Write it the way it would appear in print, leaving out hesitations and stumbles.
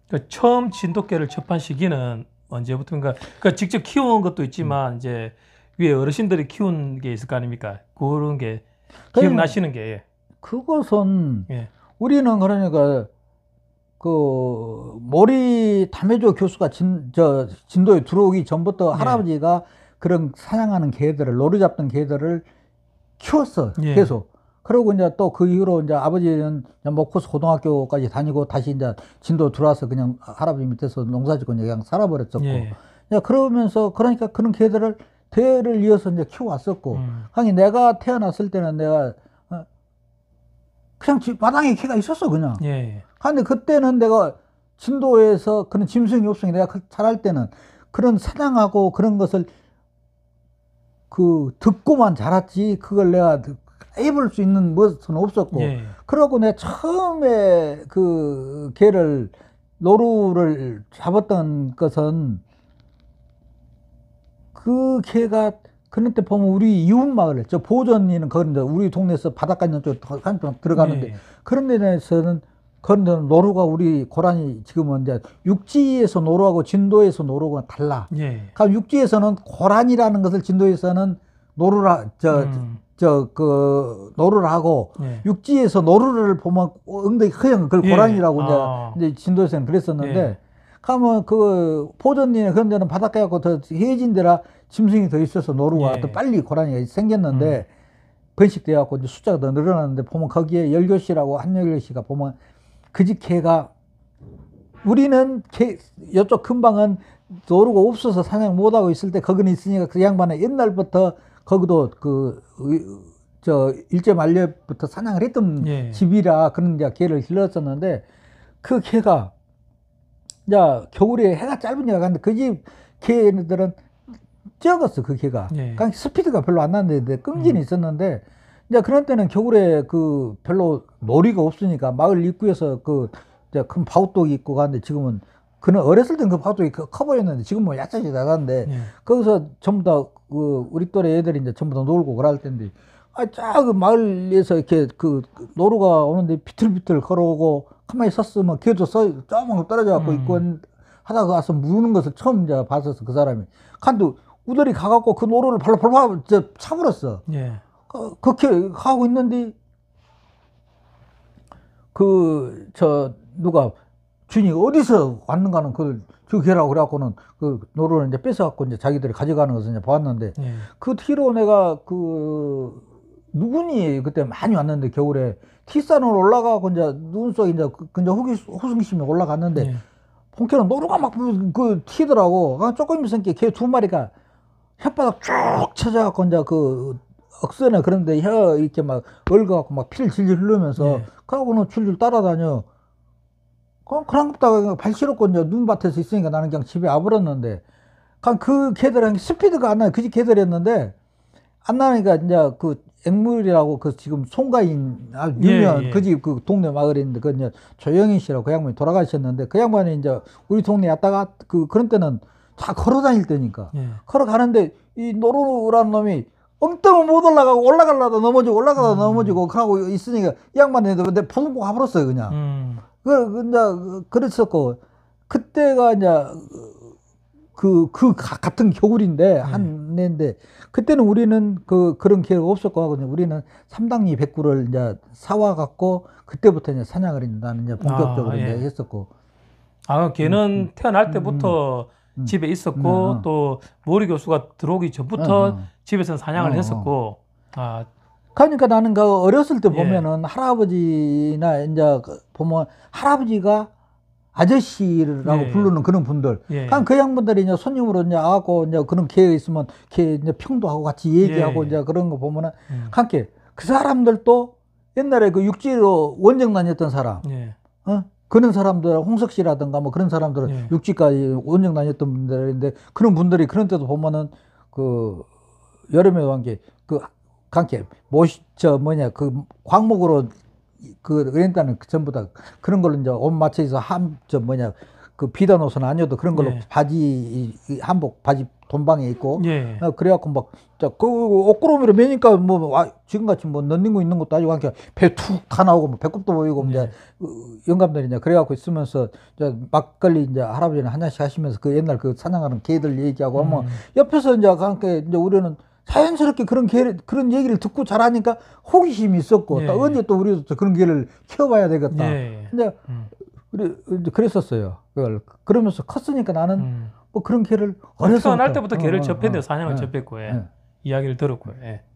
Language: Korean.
그러니까 처음 진돗개를 접한 시기는 언제부터인가? 그러니까 직접 키운 것도 있지만 이제 위에 어르신들이 키운 게 있을 거 아닙니까? 그런 게 그러니까 기억나시는 게 그것은 예. 우리는 그러니까 그 모리 담해조 교수가 진도에 들어오기 전부터 예. 할아버지가 그런 사냥하는 개들을 노루 잡던 개들을 키웠어 예. 계속. 그러고 이제 또 그 이후로 이제 아버지는 목포서 고등학교까지 다니고 다시 이제 진도 들어와서 그냥 할아버지 밑에서 농사짓고 그냥 살아버렸었고. 예. 이제 그러면서 그러니까 그런 개들을 대를 이어서 이제 키워왔었고. 음. 아니 내가 태어났을 때는 내가 그냥 마당에 개가 있었어 그냥. 예. 근데 그때는 내가 진도에서 그런 짐승이 없으니 내가 자랄 때는 그런 사냥하고 그런 것을 그 듣고만 자랐지 그걸 내가 해볼 수 있는 것은 없었고. 예. 그러고 내가 처음에 그 개를 노루를 잡았던 것은 그 개가 그런 때 보면 우리 이웃 마을에 저 보전리는 그런데 우리 동네에서 바닷가 있는 쪽 한쪽 들어가는데 예. 그런 데에서는 그런 데는 노루가 우리 고라니 지금은 이제 육지에서 노루하고 진도에서 노루가 달라. 예. 그러니까 육지에서는 고라니라는 것을 진도에서는 노루라 그 노루를 하고 예. 육지에서 노루를 보면 엉덩이 허영 그걸 예. 고라니라고 아. 이제 진도에서는 그랬었는데 예. 가면 그 포전리에 그런 데는 바닷가 갖고 더 해진 데라 짐승이 더 있어서 노루가 예. 더 빨리 고라니가 생겼는데 번식돼 갖고 이제 숫자가 더 늘어났는데 보면 거기에 열교씨라고 한열교씨가 보면 그 집 개가 우리는 이쪽 근방은 노루가 없어서 사냥 못하고 있을 때 거기는 있으니까 그 양반은 옛날부터 거기도 일제 말려부터 사냥을 했던 예. 집이라 그런 이제 개를 길렀었는데 그 개가 이제 겨울에 해가 짧으니까 갔는데 그 집 개들은 적었어 그 개가. 예. 그러니까 스피드가 별로 안 났는데 끈기는 있었는데 이제 그런 때는 겨울에 그 별로 놀이가 없으니까 마을 입구에서 그 큰 바우독이 있고 가는데 지금은 그는 어렸을 땐 그 바우독이 커 보였는데 지금 뭐 야채지 나가는데 예. 거기서 전부 다 그 우리 또래 애들이 이제 전부 다 놀고 그럴 텐데 그 마을에서 이렇게 그 노루가 오는데 비틀비틀 걸어오고 가만히 섰으면 걔도 조금 떨어져 갖고 있고 하다가 가서 무는 것을 처음 이제 봤었어 그 사람이. 간도 우들이 가갖고 그 노루를 발로 차버렸어. 예. 그렇게 하고 있는데 누가 주인이 어디서 왔는가는 그걸 저 개라고 그래갖고는 그 노루를 이제 뺏어갖고 이제 자기들이 가져가는 것을 이제 봤는데 예. 그 뒤로 내가 누구니 그때 많이 왔는데 겨울에 티산으로 올라가고 이제 눈 속에 이제 호승심이 올라갔는데 예. 본캐는 노루가 막 튀더라고. 조금 있으니까 개 두 마리가 혓바닥 쭉 쳐져갖고 이제 억선에 그런데 혀 이렇게 막 얽어갖고 막 피를 질질 흘리면서 예. 그러고는 줄줄 따라다녀. 그런 것다가 발 실었고 이제 눈밭에서 있으니까 나는 그냥 집에 와버렸는데 그 개들은 스피드가 안 나요. 그 집 개들이었는데 안 나니까 이제 그 앵물이라고 그 지금 송가인 유명 예. 그 집 그 동네 마을에 있는데 그 이제 조영인 씨라고 그 양반이 돌아가셨는데 그 양반이 이제 우리 동네 왔다가 그런 때는 다 걸어 다닐 때니까 예. 걸어가는데 이 노루라는 놈이 엉뚱은 못 올라가고 올라가려다 넘어지고 올라가다 넘어지고 그러고 있으니까 이 양반이 내 보고 가버렸어요 그냥. 그랬었고 그때가 이제 같은 겨울인데 한 해인데 그때는 우리는 그런 기회가 없었고 하거든요. 우리는 삼당리 백구를 이제 사와 갖고 그때부터 이제 사냥을 나는 이제 본격적으로 이제 했었고. 걔는 태어날 때부터 집에 있었고 또 모리 교수가 들어오기 전부터 집에서 사냥을 했었고. 그러니까 나는 그 어렸을 때 보면은 할아버지나 이제 보면 할아버지가 아저씨라고 부르는 그런 분들. 그 양분들이 이제 손님으로 이제 와갖고 이제 그런 기회가 있으면 이제 평도하고 같이 얘기하고 이제 그런 거 보면은 함께 그 사람들도 옛날에 그 육지로 원정 다녔던 사람. 그런 사람들, 홍석 씨라든가 뭐 그런 사람들은 육지까지 원정 다녔던 분들인데 그런 분들이 그런 때도 보면은 여름에 온 게 광목으로 그랬다는 전부 다 그런 걸로 이제 옷 맞춰서 그 비단 옷은 아니어도 그런 걸로 예. 바지 한복 바지 돈방에 있고 예. 그래갖고 막 그 옷구름이로 매니까 뭐 지금같이 뭐 넣는 거 있는 것도 아니고 그냥 배 툭 다 나오고 뭐 배꼽도 보이고 이제 영감들이 이제 그래갖고 있으면서 이제 막걸리 이제 할아버지는 한 잔씩 하시면서 그 옛날 그 사냥하는 개들 얘기하고 하면 옆에서 이제 그러니까 이제 우리는 자연스럽게 그런 얘기를 듣고 자라니까 호기심이 있었고 예. 또 언제 또 우리도 또 그런 개를 키워봐야 되겠다. 예. 근데 그랬었어요. 그걸 그러면서 컸으니까 나는 뭐 그런 개를 어려서 태어날 때부터 개를 접했네요. 사냥을 접했고, 예. 이야기를 들었고요. 예.